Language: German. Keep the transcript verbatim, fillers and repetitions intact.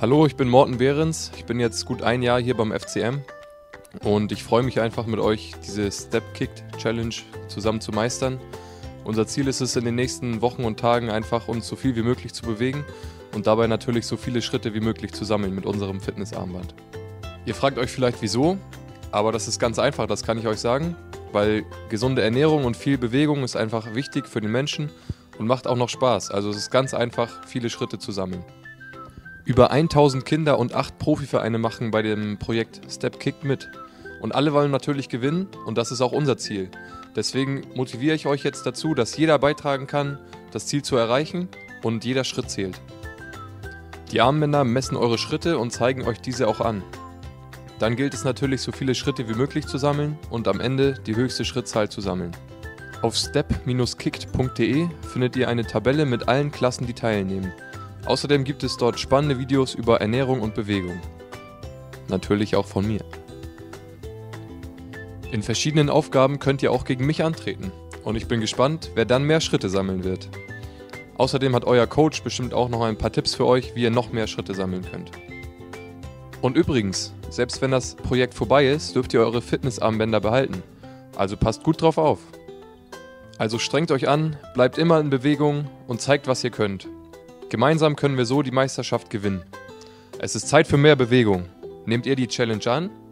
Hallo, ich bin Morten Behrens. Ich bin jetzt gut ein Jahr hier beim F C M und ich freue mich einfach mit euch, diese Step Kicked Challenge zusammen zu meistern. Unser Ziel ist es, in den nächsten Wochen und Tagen einfach uns so viel wie möglich zu bewegen und dabei natürlich so viele Schritte wie möglich zu sammeln mit unserem Fitnessarmband. Ihr fragt euch vielleicht wieso, aber das ist ganz einfach, das kann ich euch sagen, weil gesunde Ernährung und viel Bewegung ist einfach wichtig für den Menschen und macht auch noch Spaß. Also es ist ganz einfach, viele Schritte zu sammeln. Über tausend Kinder und acht Profivereine machen bei dem Projekt Step Kicked mit. Und alle wollen natürlich gewinnen und das ist auch unser Ziel. Deswegen motiviere ich euch jetzt dazu, dass jeder beitragen kann, das Ziel zu erreichen und jeder Schritt zählt. Die Armbänder messen eure Schritte und zeigen euch diese auch an. Dann gilt es natürlich, so viele Schritte wie möglich zu sammeln und am Ende die höchste Schrittzahl zu sammeln. Auf step Bindestrich kicked Punkt de findet ihr eine Tabelle mit allen Klassen, die teilnehmen. Außerdem gibt es dort spannende Videos über Ernährung und Bewegung. Natürlich auch von mir. In verschiedenen Aufgaben könnt ihr auch gegen mich antreten. Und ich bin gespannt, wer dann mehr Schritte sammeln wird. Außerdem hat euer Coach bestimmt auch noch ein paar Tipps für euch, wie ihr noch mehr Schritte sammeln könnt. Und übrigens, selbst wenn das Projekt vorbei ist, dürft ihr eure Fitnessarmbänder behalten. Also passt gut drauf auf. Also strengt euch an, bleibt immer in Bewegung und zeigt, was ihr könnt. Gemeinsam können wir so die Meisterschaft gewinnen. Es ist Zeit für mehr Bewegung. Nehmt ihr die Challenge an?